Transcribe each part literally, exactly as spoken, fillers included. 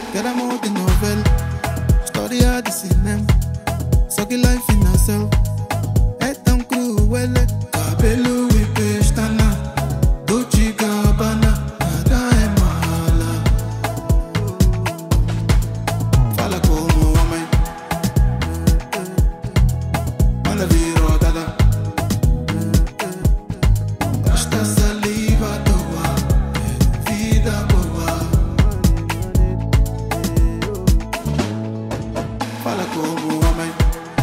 Get a mode de novela, história de cinema. Só que life na selva é tão cruel. Cabelo e pestana, Dolce e Gabbana, nada é mala. Fala como homem, manda vir rodada. Gasta saliva à toa, vida boa. Fala como homem,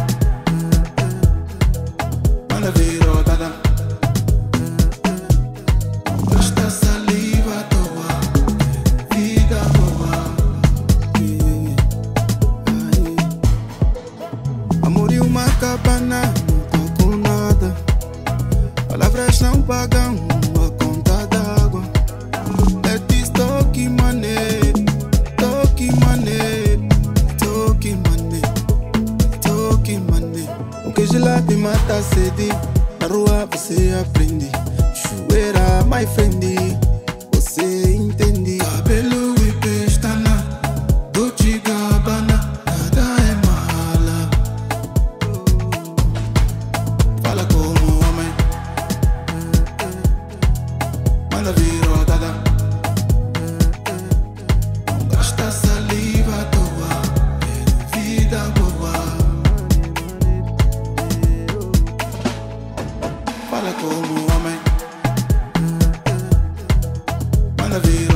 manda vir rodada. Gasta saliva à toa, vida boa. Amor e uma cabana, não tô com nada. Palavras não pagam uma conta d'água. É this toque mané, toque mané, toque mané, toque mané. O que gelado mata a sede, na rua você aprende. Chueira, my friend, você entende. Cabelo e pestana, Dolce e Gabbana, nada é mala. Fala como homem, manda vir rodada. Não gasta saliva à toa, vida boa. Fala como homem, manda vir